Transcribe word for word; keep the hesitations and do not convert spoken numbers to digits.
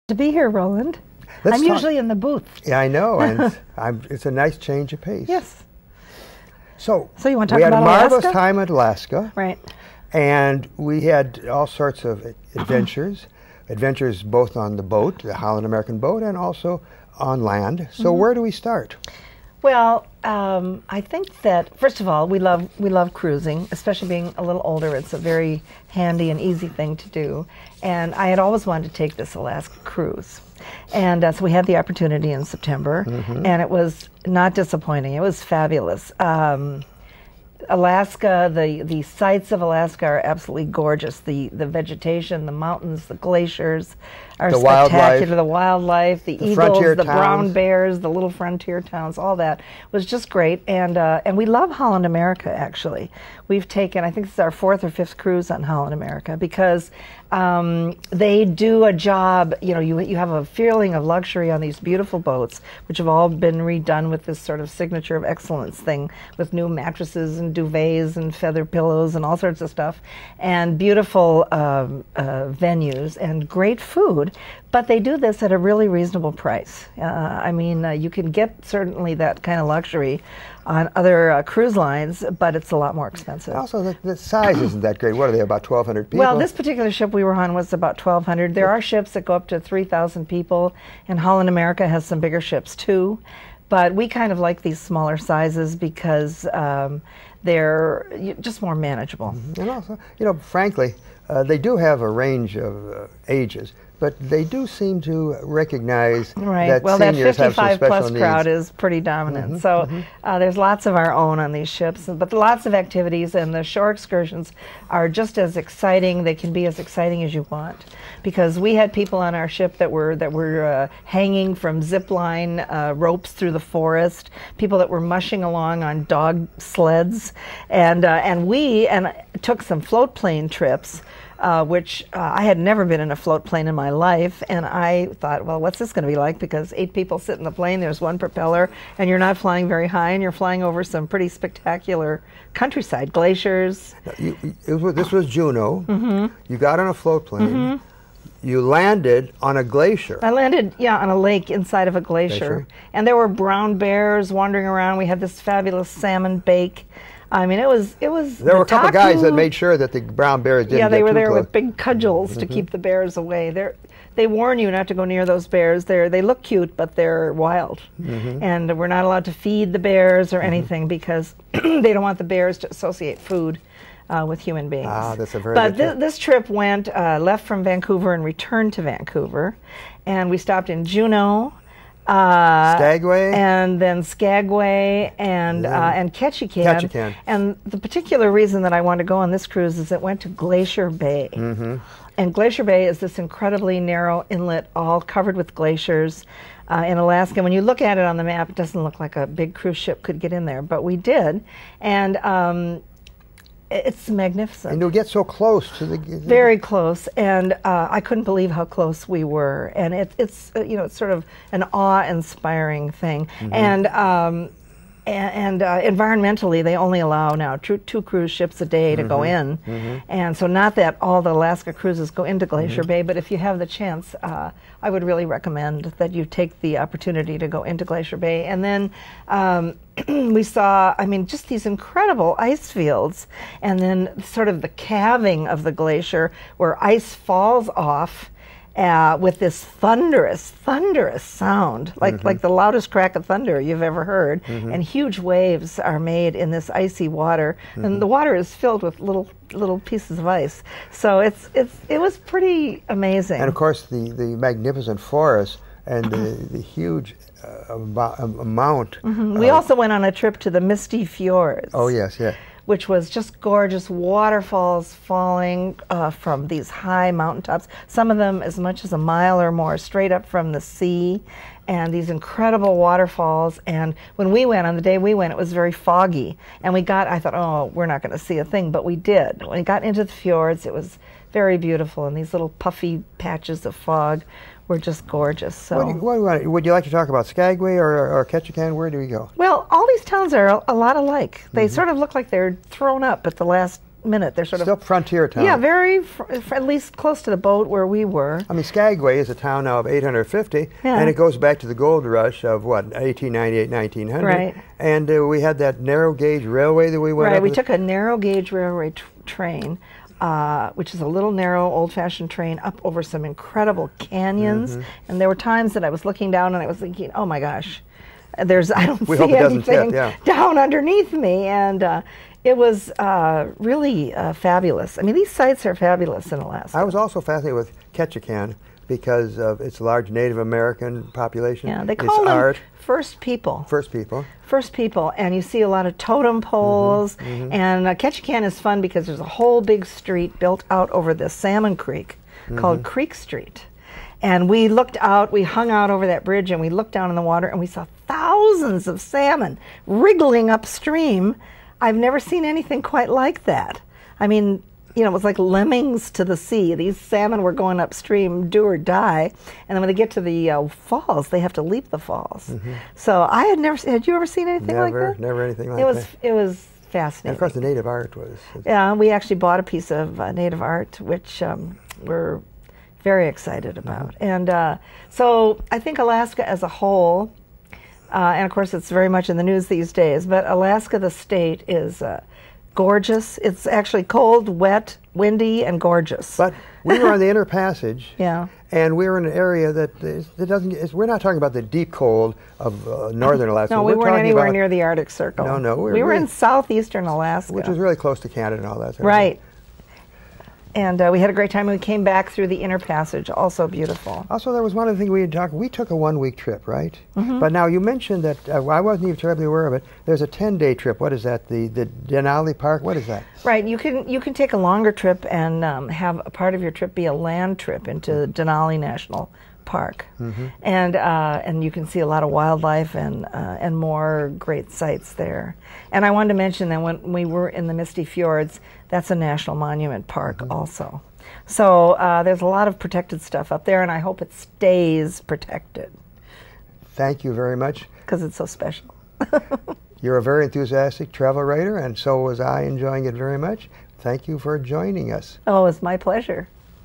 To be here, Roland. Let's I'm talk. usually in the booth. Yeah, I know, and I'm, it's a nice change of pace. Yes. So, So you want to talk we had about a marvelous Alaska? time at Alaska, Right. and we had all sorts of adventures, adventures both on the boat, the Holland American boat, and also on land. So Mm-hmm. where do we start? Well, um, I think that first of all, we love we love cruising, especially being a little older. It's a very handy and easy thing to do, and I had always wanted to take this Alaska cruise, and uh, so we had the opportunity in September, Mm-hmm. and it was not disappointing. It was fabulous. Um, Alaska, the, the sights of Alaska are absolutely gorgeous. The the vegetation, the mountains, the glaciers are The spectacular. wildlife. The wildlife, the, The eagles, frontier the brown towns. bears, the little frontier towns, all that was just great. And uh, and we love Holland America, actually. We've taken, I think this is our fourth or fifth cruise on Holland America, because um, they do a job, you know, you, you have a feeling of luxury on these beautiful boats, which have all been redone with this sort of signature of excellence thing, with new mattresses and duvets and feather pillows and all sorts of stuff, and beautiful um, uh, venues and great food. But they do this at a really reasonable price. Uh, I mean, uh, you can get certainly that kind of luxury on other uh, cruise lines, but it's a lot more expensive. Also, the, the size isn't that great. What are they, about twelve hundred people? Well, this particular ship we were on was about twelve hundred. There are ships that go up to three thousand people, and Holland America has some bigger ships too. But we kind of like these smaller sizes because um, they're y- just more manageable. And also, you know, frankly, uh, they do have a range of uh, ages, but they do seem to recognize Right. that well, that seniors have some fifty-five special plus needs. crowd is pretty dominant. Mhm, so mhm. uh, there's lots of our own on these ships, but lots of activities, and the shore excursions are just as exciting. They can be as exciting as you want, because we had people on our ship that were that were uh, hanging from zip line uh, ropes through the forest. People that were mushing along on dog sleds, and uh, and we and took some float plane trips. Uh, which uh, I had never been in a float plane in my life, and I thought, well, what's this going to be like? Because eight people sit in the plane, there's one propeller, and you're not flying very high, and you're flying over some pretty spectacular countryside, glaciers. You, it was, this was Juneau. Mm-hmm. You got on a float plane. You landed on a glacier. I landed, yeah, on a lake inside of a glacier, Glacier. and there were brown bears wandering around. We had this fabulous salmon bake. I mean, it was it was. There were a couple the guys that taku- made sure that the brown bears didn't Yeah, they get were too there close. with big cudgels to keep the bears away. They they warn you not to go near those bears. They they look cute, but they're wild, and we're not allowed to feed the bears or anything because they don't want the bears to associate food uh, with human beings. Ah, that's a very But good thi- tip. this trip went uh, left from Vancouver and returned to Vancouver, and we stopped in Juneau. Uh, Skagway? and then Skagway and uh, and Ketchikan. Ketchikan. And the particular reason that I wanted to go on this cruise is it went to Glacier Bay. Mm-hmm. And Glacier Bay is this incredibly narrow inlet, all covered with glaciers uh, in Alaska. When you look at it on the map, it doesn't look like a big cruise ship could get in there, but we did. And um, it's magnificent. And you'll get so close to the... Very close, and uh, I couldn't believe how close we were. And it, it's uh, you know it's sort of an awe-inspiring thing. And um, and, and uh, environmentally, they only allow now two, two cruise ships a day to go in. And so, not that all the Alaska cruises go into Glacier Bay, but if you have the chance, uh, I would really recommend that you take the opportunity to go into Glacier Bay. And then um, we saw, I mean, just these incredible ice fields, and then sort of the calving of the glacier where ice falls off uh, with this thunderous, thunderous sound, like, like the loudest crack of thunder you've ever heard. And huge waves are made in this icy water, and the water is filled with little little pieces of ice. So it's it's it was pretty amazing. And of course, the, the magnificent forest and the, the huge uh, abo- amount. we of- also went on a trip to the Misty Fjords. Oh, yes, yeah. Which was just gorgeous waterfalls falling uh, from these high mountaintops, some of them as much as a mile or more straight up from the sea, and these incredible waterfalls. And when we went, on the day we went, it was very foggy, and we got, I thought, oh, we're not going to see a thing, but we did. When we got into the fjords, it was very beautiful, and these little puffy patches of fog were just gorgeous. So. What do you, what do you want, would you like to talk about Skagway or, or Ketchikan? Where do we go? Well, all these towns are a, a lot alike. They sort of look like they're thrown up at the last minute. They're sort Still of frontier town. yeah, very fr at least close to the boat where we were. I mean, Skagway is a town now of eight hundred fifty, Yeah. and it goes back to the gold rush of what, eighteen ninety-eight, nineteen hundred. Right. And uh, we had that narrow gauge railway that we went Right, up we the- took a narrow gauge railway tr train, uh, which is a little narrow, old-fashioned train up over some incredible canyons. Mm-hmm. And there were times that I was looking down and I was thinking, "Oh my gosh, there's I don't We see hope it doesn't tip, anything yeah. down underneath me." And uh, it was uh, really uh, fabulous. I mean, these sites are fabulous in Alaska. I was also fascinated with Ketchikan because of its large Native American population, Yeah, they its call them art, First People. First People. First People, and you see a lot of totem poles. Mm-hmm, And uh, Ketchikan is fun because there's a whole big street built out over the Salmon Creek called Mm-hmm. Creek Street. And we looked out, we hung out over that bridge, and we looked down in the water, and we saw thousands of salmon wriggling upstream. I've never seen anything quite like that. I mean, you know, it was like lemmings to the sea. These salmon were going upstream, do or die, and then when they get to the uh, falls, they have to leap the falls. So I had never. Had you ever seen anything like Never, that? never anything like It was. that. It was And fascinating. of course, the native art was. Yeah, we actually bought a piece of uh, native art, which um, we're very excited about. Mm-hmm. And uh, so I think Alaska as a whole, uh, and of course it's very much in the news these days, but Alaska, the state, is uh, gorgeous. It's actually cold, wet, windy, and gorgeous. But we were on the Inner Passage. Yeah. And we were in an area that, is, that doesn't. Is, we're not talking about the deep cold of uh, northern Alaska. No, we we're weren't talking anywhere about, near the Arctic Circle. No, no, we were we were really- in southeastern Alaska. which was really close to Canada and all that. Sort of Right. thing. And uh, we had a great time. We came back through the Inner Passage, also beautiful. Also, there was one other thing we had talked. We took a one-week trip, right? Mm-hmm. But now you mentioned that uh, I wasn't even terribly aware of it. There's a ten-day trip. What is that? The the Denali Park. What is that? Right, you can you can take a longer trip and um, have a part of your trip be a land trip into Denali National Park, Mm-hmm. and uh, and you can see a lot of wildlife and uh, and more great sights there. And I wanted to mention that when we were in the Misty Fjords, that's a national monument park Mm-hmm. also. So uh, there's a lot of protected stuff up there, and I hope it stays protected Thank you very much. because it's so special. You're a very enthusiastic travel writer, and so was I, enjoying it very much. Thank you for joining us. Oh, it's my pleasure.